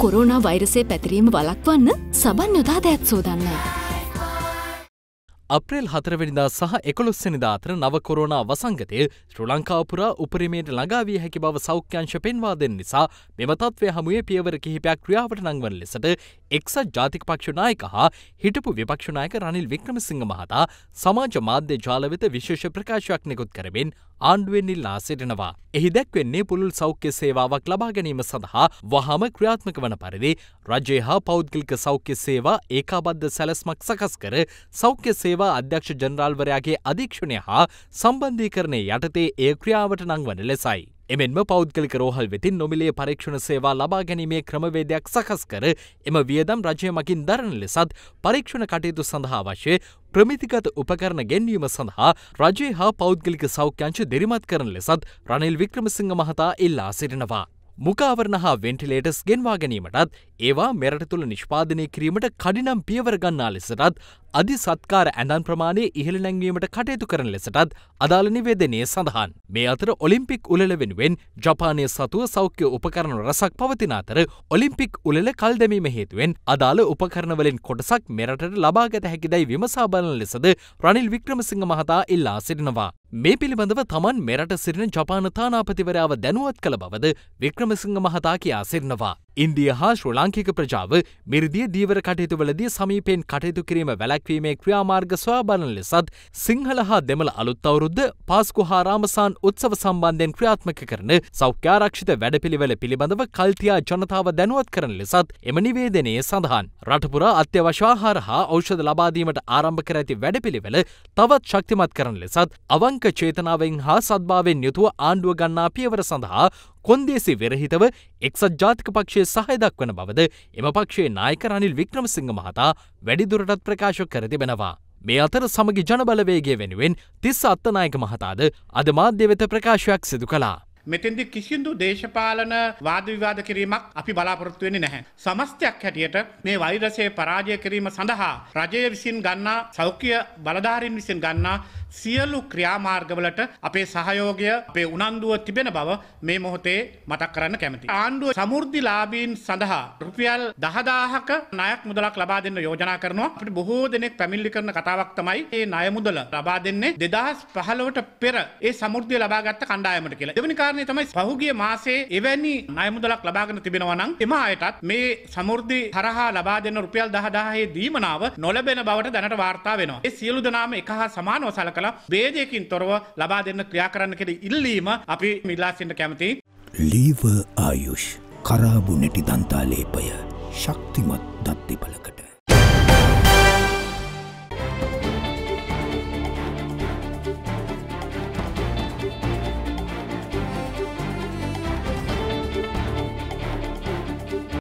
Corona වෛරසයේ පැතිරීම වළක්වන්න සබන් යොදා දෑත් සෝදන්න. අප්‍රේල් 4 වෙනිදා සහ 11 වෙනිදා අතර නව කොරෝනා වසංගතය ශ්‍රී ලංකාව පුරා උපරිමයට ළඟා විය හැකි බව සෞඛ්‍ය අංශ පෙන්වා දෙන නිසා මෙම තත්ත්වය හමුවේ පියවර කිහිපයක් ක්‍රියාවට නංවන ලෙසට එක්සත් ජාතික පක්ෂ නායක හා හිටපු විපක්ෂ නායක රනිල් වික්‍රමසිංහ මහතා සමාජ මාධ්‍ය ජාල වෙත විශේෂ ප්‍රකාශයක් නිකුත් කරමින් ආණ්ඩුවෙන් ඉල්ලා සිටිනවා. එහි දැක්වෙන්නේ පුළුල් සෞඛ්‍ය සේවාවක් ලබා ගැනීම සඳහා වහාම ක්‍රියාත්මක වන පරිදි රජය හා පෞද්ගලික සෞඛ්‍ය සේවා ඒකාබද්ධ සැලැස්මක් සකස් කර සෞඛ්‍ය සේවා අධ්‍යක්ෂ ජනරාල්වරයාගේ අධීක්ෂණය හා සම්බන්ධීකරණය යටතේ එය ක්‍රියාවට නංවන ලෙසයි. එමෙන්ම පෞද්ගලික රෝහල් වෙතින් නොමිලේ පරීක්ෂණ සේවා ලබා ගැනීමේ ක්‍රමවේදයක් සකස් කර එම වියදම් රජය මගින් දරන ලෙසත් පරීක්ෂණ කටයුතු සඳහා අවශ්‍ය ප්‍රමිතිගත උපකරණ ගෙන්වීම සඳහා රජය හා පෞද්ගලික සෞඛ්‍ය අංශ දිරිමත් කරන ලෙසත් රනිල් වික්‍රමසිංහ මහතා ඉල්ලා සිටිනවා. මුඛාවරණ හා වෙන්ටිලේටර්ස් ගෙන්වා ගැනීමටත් ඒවා මෙරට තුළ නිෂ්පාදනය කිරීමට කඩිනම් පියවර ගන්නා ලෙසටත් අධි සත්කාර ඇඳන් ප්‍රමාණය ඉහළ නැංවීමට කටයුතු කරන ලෙසටත් අදාළ නිවේදනයේ සඳහන්. මේ අතර ඔලිම්පික් උළෙල වෙනුවෙන් ජපානය සතුව සෞඛ්‍ය උපකරණ රසක් පවතින අතර ඔලිම්පික් උළෙල කල් දැමීම හේතුවෙන් අදාළ උපකරණවලින් කොටසක් මෙරටට ලබාගත හැකිදැයි විමසා බලන ලෙසද රනිල් වික්‍රමසිංහ මහතා ඉල්ලා සිටිනවා. මේ පිළිබඳව තමන් මෙරට සිටින ජපාන තානාපතිවරයාව දැනුවත් කළ බවද වික්‍රමසිංහ මහතා කියා සිටිනවා. ඉන්දිය හා ශ්‍රී ලාංකික ප්‍රජාව මිරිදිය දීවර කටයුතුවලදී සමීපයෙන් කටයුතු කිරීම වැළැක්වීමේ ක්‍රියාමාර්ග සොයා බලන ලෙසත් සිංහල හා දෙමළ අලුත් අවුරුද්ද පාස්කු හා රාමසාන් උත්සව සම්බන්ධයෙන් ක්‍රියාත්මක කරන සෞඛ්‍ය ආරක්ෂිත වැඩපිළිවෙල පිළිබඳව කල්තියා ජනතාව දැනුවත් කරන ලෙසත් එම නිවේදනයේ සඳහන්. රට පුරා අත්‍යවශ්‍ය ආහාර හා ඖෂධ ලබා දීමට ආරම්භ කර ඇති වැඩපිළිවෙල තවත් ශක්තිමත් කරන ලෙසත් අවංක චේතනාවෙන් හා සද්භාවයෙන් යුතුව ආණ්ඩුව ගන්නා පියවර සඳහා කොන්දේසි විරහිතව එක්සත් ජාතික පක්ෂයේ සහය දක්වන බවද එම පක්ෂයේ නායක රනිල් වික්‍රමසිංහ මහතා වැඩිදුරටත් ප්‍රකාශ කර තිබෙනවා. මේ අතර සමගි ජනබලවේගය වෙනුවෙන් තිස්ස අත්තනායක මහතාද අද මාධ්‍ය වෙත ප්‍රකාශයක් සිදු කළා. මෙතෙන්දි කිසිදු දේශපාලන වාද විවාද කිරීමක් අපි බලාපොරොත්තු වෙන්නේ නැහැ. සමස්තයක් හැටියට මේ වෛරසය පරාජය කිරීම සඳහා රජය විසින් ගන්නා සෞඛ්‍ය බලධාරීන් විසින් ගන්නා සියලු ක්‍රියාමාර්ගවලට අපේ සහයෝගය අපේ උනන්දුව තිබෙන බව මේ මොහොතේ මතක් කරන්න කැමතියි. ආණ්ඩුව සමෘද්ධිලාභීන් සඳහා රුපියල් 10000ක ණයක් මුදලක් ලබා දෙන්න යෝජනා කරනවා. අපිට බොහෝ දෙනෙක් පැමිණිලි කරන කතාවක් තමයි මේ ණය මුදල ලබා දෙන්නේ 2015ට පෙර ඒ සමෘද්ධිය ලබාගත් කණ්ඩායමට කියලා. දෙවෙනි කාරණේ තමයි පහුගිය මාසයේ එවැනි ණය මුදලක් ලබාගෙන තිබෙනවා නම් එම අයටත් මේ සමෘද්ධි හරහා ලබා දෙන රුපියල් 10000 දීමනාව නොලැබෙන බවට දැනට වාර්තා වෙනවා. ඒ සියලු දෙනාම එක හා සමානව සලකලා වේදයකින් තොරව ලබා දෙන්න ක්‍රියා කරන්න කියන ඉල්ලීම අපි ඉල්ලා සිටින්න කැමතියි. ලීව ආයුෂ් කරාබු නැටි දන්තාලේපය ශක්තිමත් දත් දෙපළකට